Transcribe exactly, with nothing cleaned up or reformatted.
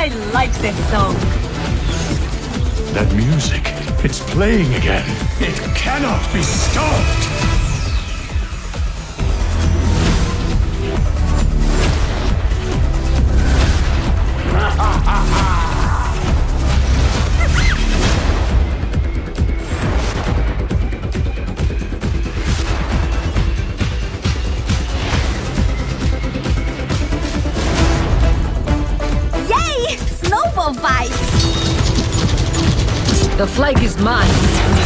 I like this song. That music, it's playing again. It cannot be stopped. Yay! Snowball fight! The flag is mine.